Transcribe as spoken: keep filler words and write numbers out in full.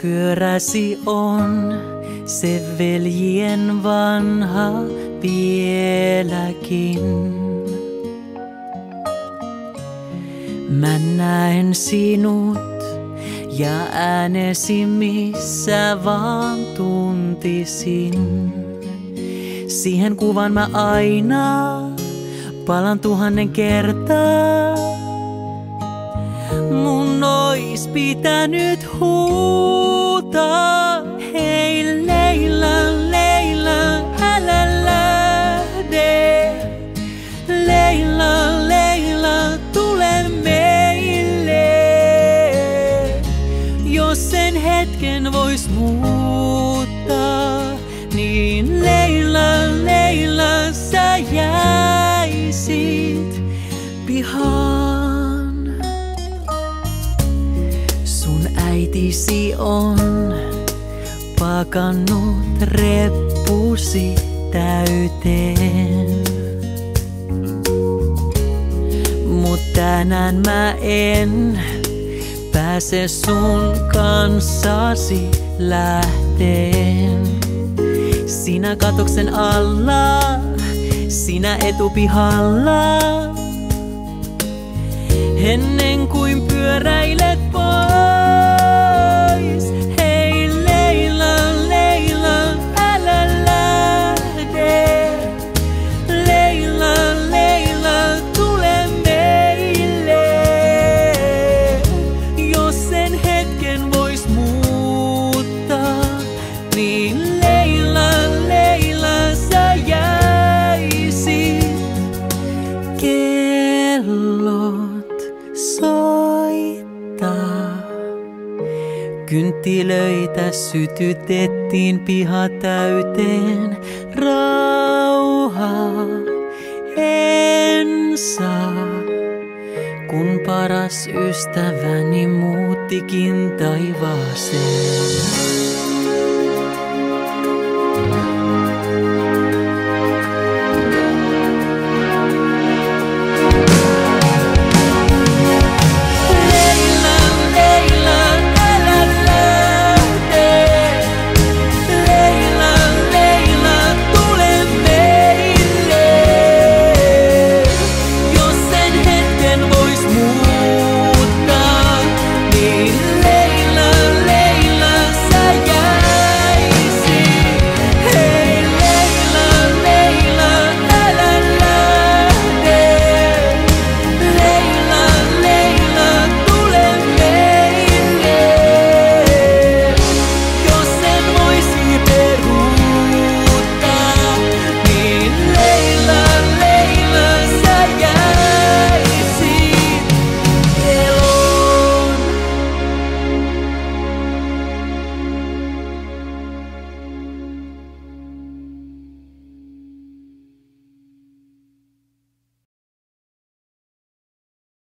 Pyöräsi on se veljien vanha vieläkin. Mä näen sinut ja äänesi missä vaan tuntisin. Siihen kuvan mä aina palan tuhannen kertaa. Mun ois pitänyt huutaa, hei Leila, Leila, älä lähde. Leila, Leila, tule meille. Jos sen hetken vois muuttaa, niin Leila, Leila, sä jäisit pihaan. Sun äitisi on pakannut reppusi täyteen. Mut tänään mä en pääse sun kanssasi lähteen. Sinä katoksen alla, sinä etupihalla. Ennen kuin pyöräilet pois. Hei Leila, Leila, älä lähde. Leila, Leila, tule meille. Jos sen hetken vois muuttaa, niin Leila, Leila, sä jäisit. Kellot soittaa. Kynttilöitä sytytettiin piha täyteen. Rauhaa en saa, kun paras ystäväni muuttikin taivaaseen.